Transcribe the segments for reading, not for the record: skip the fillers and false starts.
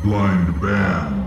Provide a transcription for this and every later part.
Blind Band.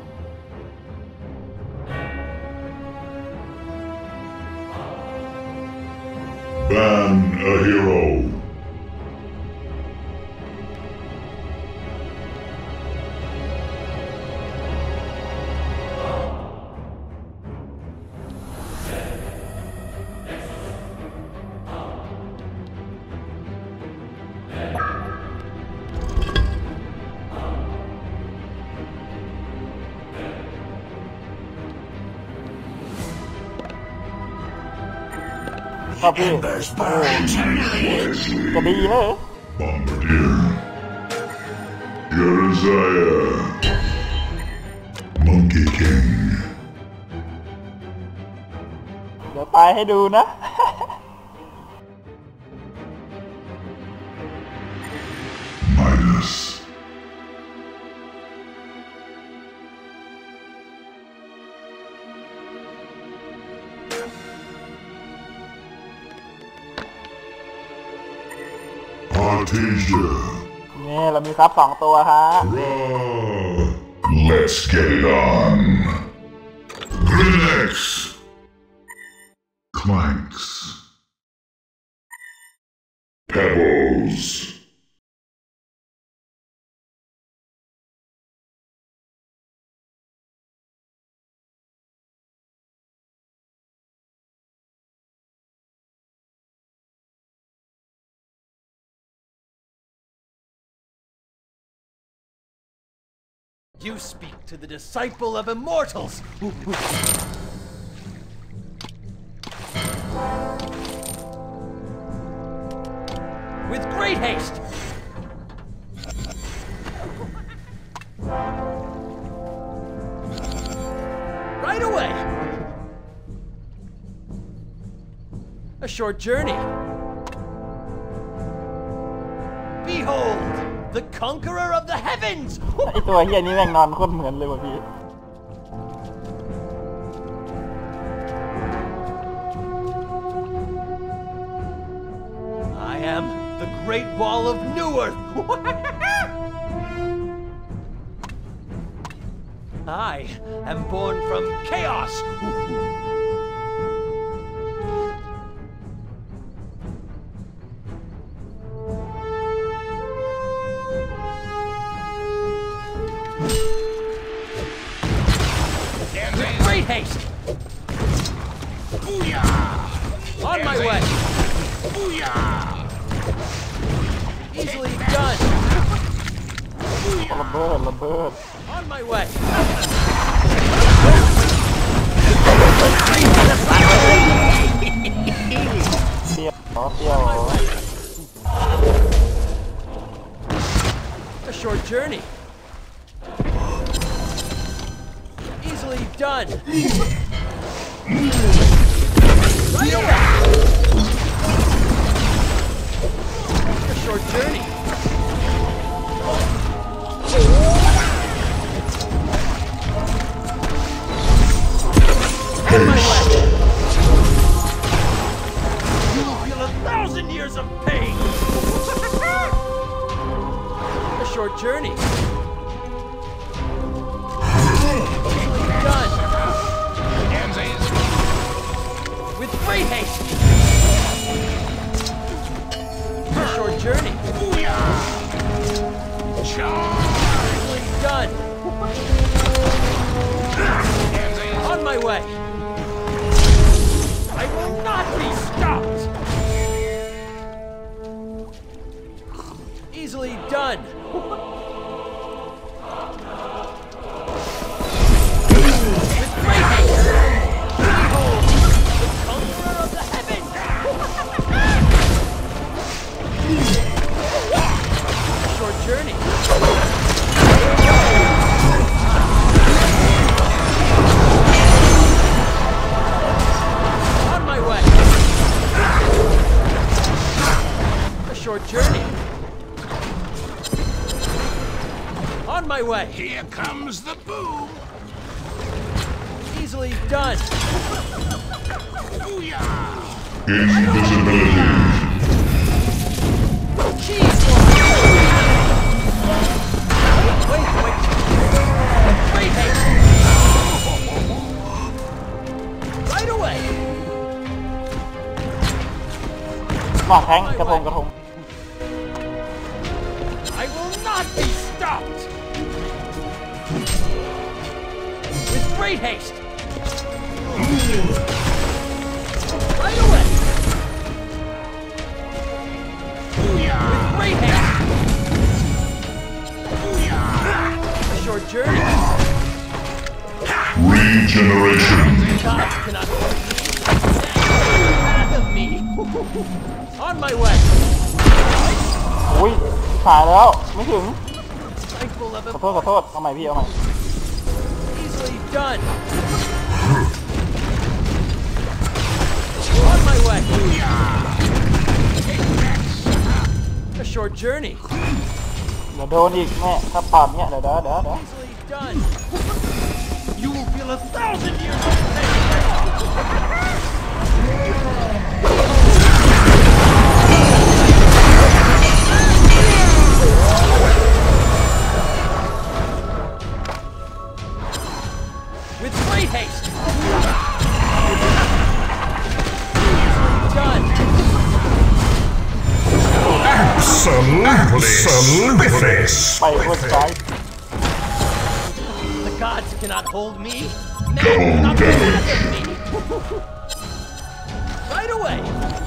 Ban a hero. ครับพี่จะดีเลย Bombardier. Jerizaiah. Monkey King. เดี๋ยวตายให้ดูนะ Midas. Artesia. นี่เรามีซับ2ตัวฮะ Let's get it on. Grinex. Clanks. Pebbles. You speak to the disciple of immortals! With great haste! Right away! A short journey. Behold! The conqueror of the heavens! ไอตัวเฮียนี้แม่งนอนโคตรเหมือนเลยว่ะพี่ I am the Great Wall of Newerth! I am born from chaos! Great haste! Booyah! On my way! Booyah! Easily done! ระเบิดระเบิด On my way! เปรี้ยวเปรี้ยว A short journey. Easily done. Right away. A short journey. On my way. You will feel 1,000 years of pain. A short journey. Done. With great haste. A short journey. Done. On my way. I will not be stopped. Easily done. With great haste. Behold, the conqueror of the heavens. A short journey. On my way. A short journey. On my way. Here comes the boom! Easily done. Booyah! Invisibility. Cheese! Wait, wait. ฝั่งแทงกระทง I will not be stopped! With great haste! Right away! With great haste! A short journey! Regeneration. Gods cannot fathom me! On my way! อุ้ยหายแล้วไม่ถึง Thankful of ขอโทษเอาใหม่พี่เอาใหม่ easily done! On my way! A short journey! เดี๋ยวโดนอีกแม่ถ้าปอดเนี่ยเดี๋ยว Easily done! You will feel 1,000 years of pain! With great haste! Done! Absolutely. ไปหัวใจ The gods cannot hold me! Man cannot fathom me! Right away!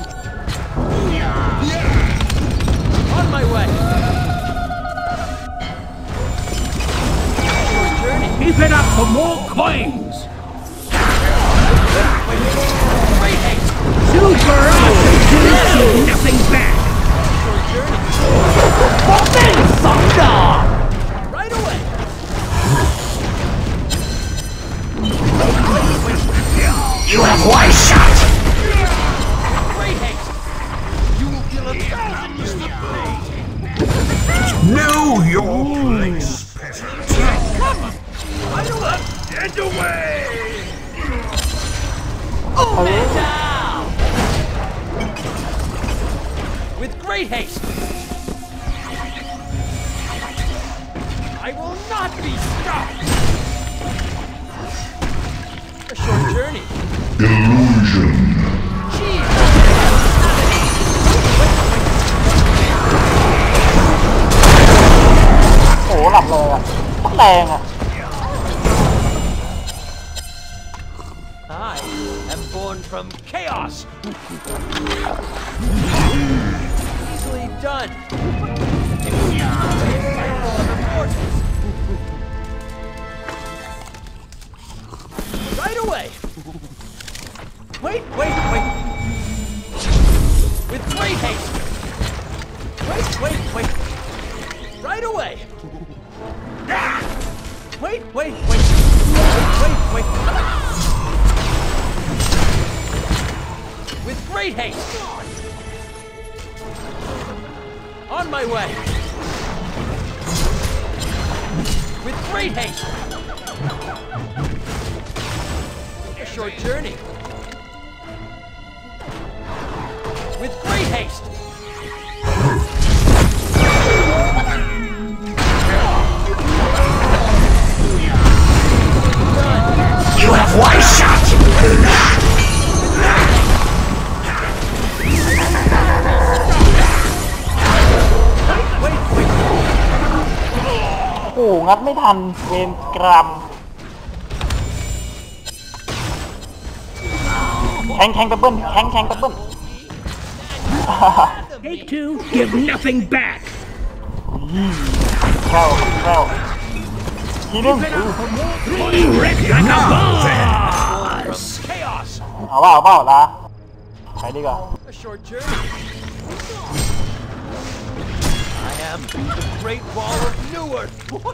On my way! Short journey! Keep it up for more coins! Great haste! Super awesome! Give nothing back! Short journey! Right away! You have one shot! Great haste! You will feel 1,000 years of pain! Know your place, peasant. Right away! Get away! Man down! With great haste! I will not be stopped! A short journey! Illusion. Jeez! โอ้โหหลับเลยอ่ะแรงอ่ะ I am born from chaos! Easily done! Right away! Wait! With great haste! Wait! Right away! Wait! With great haste! On my way! With great haste! A short journey! With great haste! You have one shot! Wait! โอ้โหงัดไม่ทันเวรกรรมแข่งไปเบิ้ลแข่งไปเบิ้ล Take two, give nothing back! แค่วทีนึง Wreck like a boss! Chaos! เอาเปล่าละไปดีกว่า A short journey! I am the Great Wall of Newark!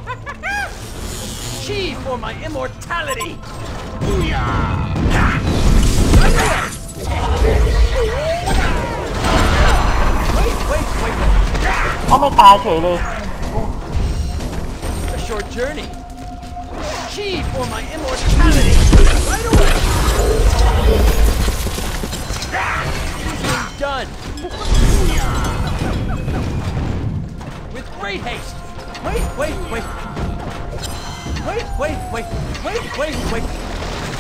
Chi for my immortality! Wait! เขาไม่ตายเฉยเลย A short journey! Chi for my immortality! Right away! Easily done! With great haste! Wait!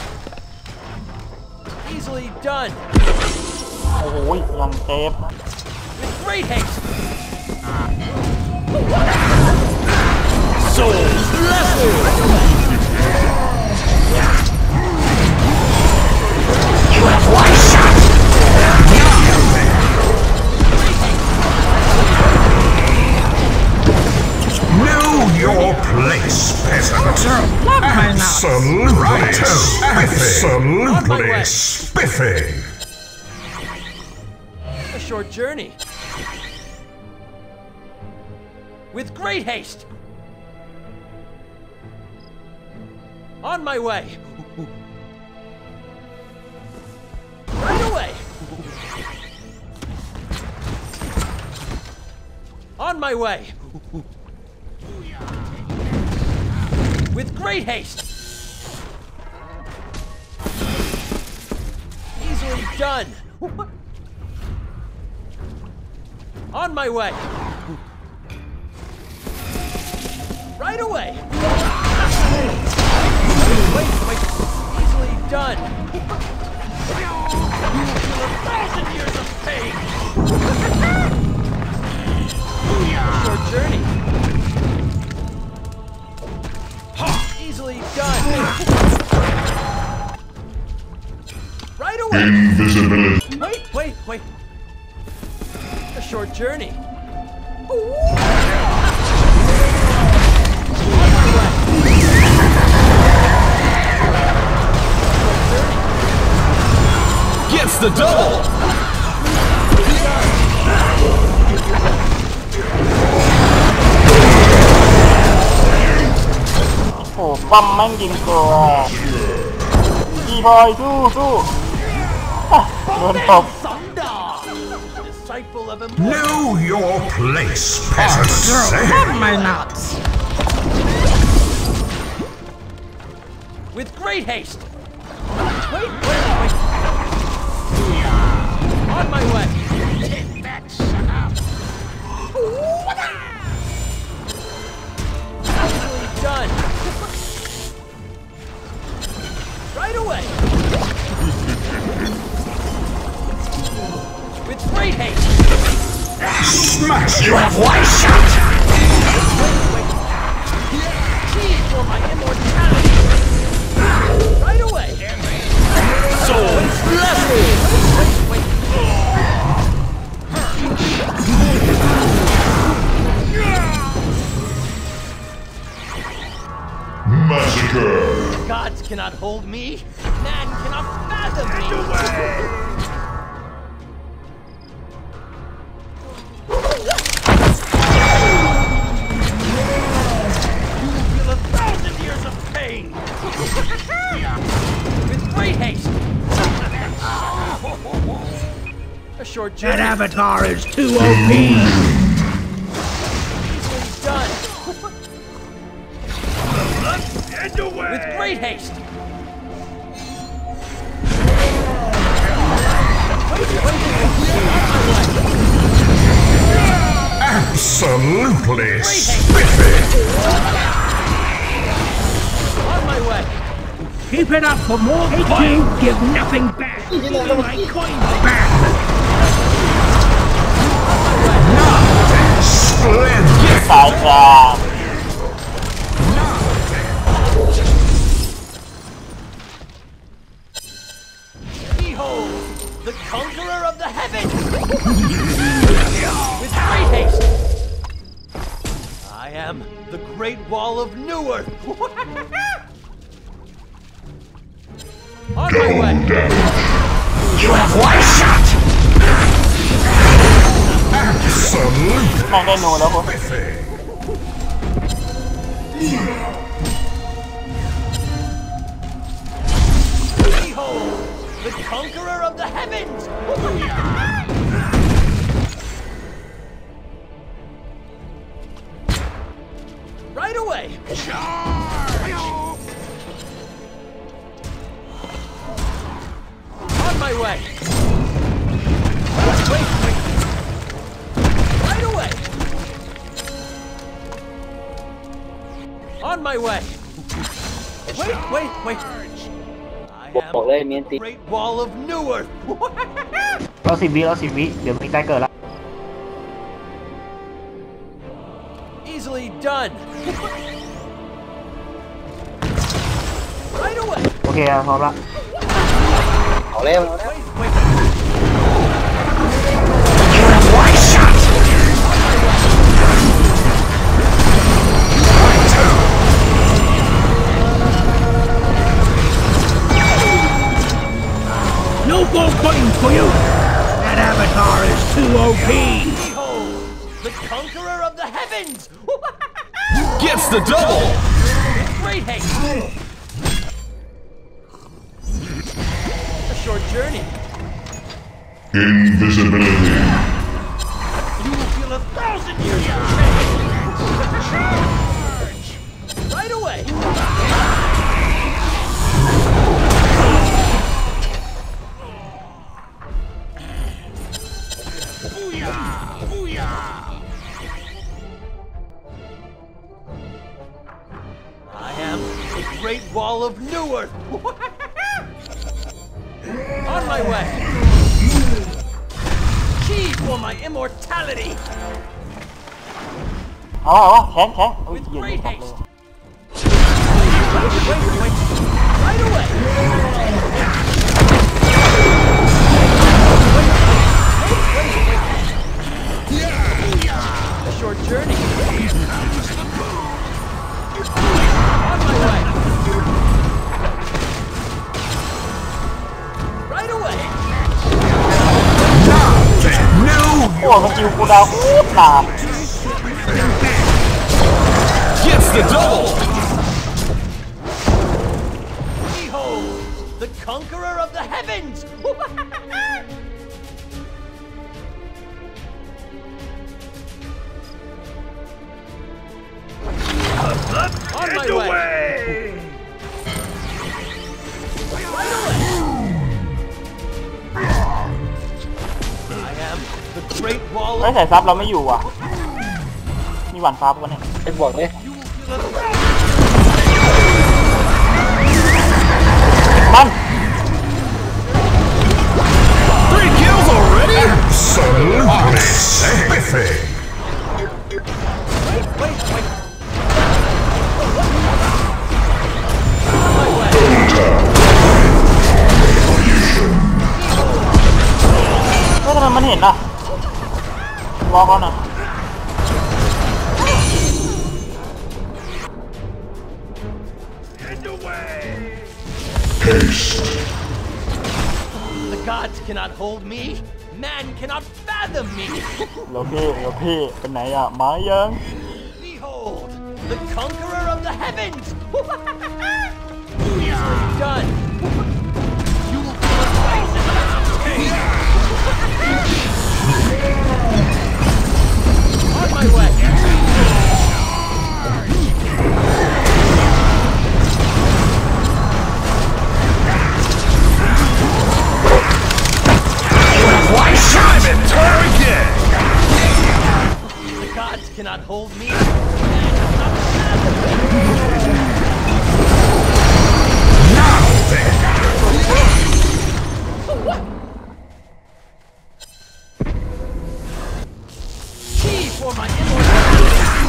Easily done! โอ้โหยังเจ็บ With great haste! Souls blessed! You have one shot! Know your place, peasant. Absolutely spiffy. A short journey. With great haste! On my way! Right away! On my way! With great haste! Easily done! On my way! Right away! Wait, easily done! You will feel 1,000 years of pain! Short journey! Easily done! Right away! Invisibility. Wait! A short journey! Gets the double! โอ้ป้อมแม่งยิงตัวอีบอยสู้โดนตบ Disciple of Know your place, peasant. My nuts. With great haste! Wait! On my way! Take that, shut up! Easily done! Right away! With great haste! Smash! You have one shot! Wait! Key for my immortality! Right away! Souls blessed! Wait! Massacre! Gods cannot hold me! Man cannot fathom me! You will feel 1,000 years of pain! With great haste! A short That journey! avatar is too OP. Easily done! With great haste! Absolutely spiffy! On my way! Keep it up for more fun. Give nothing back. My coins back. Splendid! สายกลาง Behold, the conqueror of the heavens! With great haste! I am the Great Wall of Newark! On my way! You have one shot! Absolutely แม่งได้หนูแล้วพวก spiffy! Behold, the conqueror of the heavens! Right away! On my way! Wait! Right away! On my way! Wait! I บอกเลย am มีอันติ Great Wall of Newark! เรา10 วิเดี๋ยวมีใกล้เกิดละ Easily done. Right away. โอเคพร้อมละเอาเร็ว Wait. You have one shot! No more buttons for you! That avatar is too OP! Behold, the conqueror of the heavens. Gets the double! Great haste. A short journey. Invisibility. You will feel 1,000 years of change. Right away. Booyah! Booyah! I am the Great Wall of Newark. On my way. Key for my immortality. เอาแข็งอุ้ย With ยืน great ตัดเลย haste. Wait. Right away. A short journey. On my way. Right away. โอ้สกิลกูดาวโคตรนาน Gets the double! Behold, the conqueror of the heavens. On my way. Right away. I am the Great Wall เฮ้ย of ใส่ซับเราไม่อยู่อ่ะ มีหวานฟ้าปะเนี่ยไอ้บวกเนี่ย You will feel a มัน 3 kills already? Absolutely spiffy! wait. On my way. เฮ้ยทำไมมันเห็นอ่ะวอลก่อนอ่ะ Haste. The gods cannot hold me. Man cannot fathom me. เดี๋ยวพี่เป็นไหนอ่ะมายัง Behold, the conqueror of the heavens. Easily done. You will feel a thousand years of pain. On my way. One shot! Try again! The gods cannot hold me. Now then! Key for my immortality.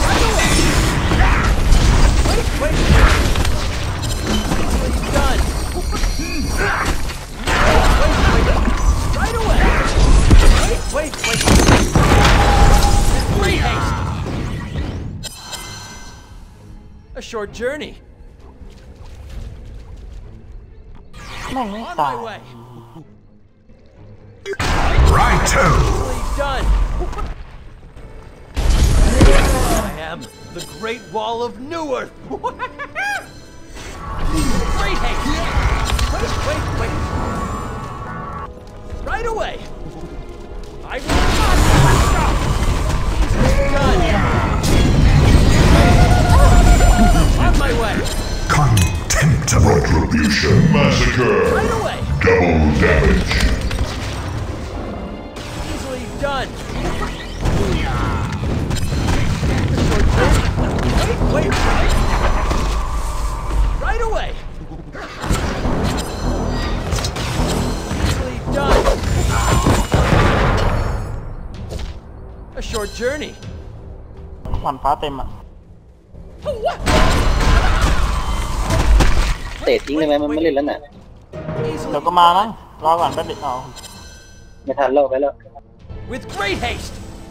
Wait. Easily done. Right away. Wait. Great haste. A short journey. แม่งไม่ On ตาย my way. Righto! Easily done. I am the Great Wall of Newark. Great haste. Wait. Right away. I will not stop. Easily done. On my way. Contemptible! Retribution. Massacre. Right away. Double damage. Easily done. Wait. Right away. Easily done. A short journey. หวานฟ้าเต็มอ่ะเตะทิ้งได้ไหมมันไม่เล่นแล้วน่ะเดี๋ยวก็มามั้งรอก่อนแป๊บเดียวเอาไม่ทันแล้วไปแล้ว With great haste.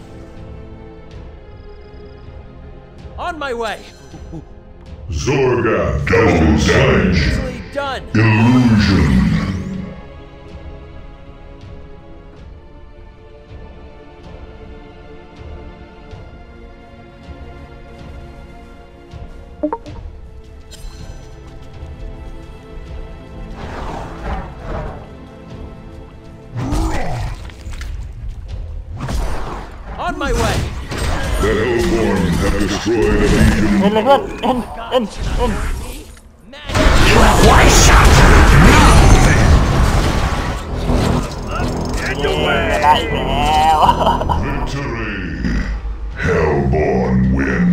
On my way. Zorga double damage. Easily done. Illusion. On my way. The Hellborn have destroyed a legion. เอ็นเลยเพื่อนเอ็น You have one shot. เย้ได้อีกแล้ว Victory. Hellborn win.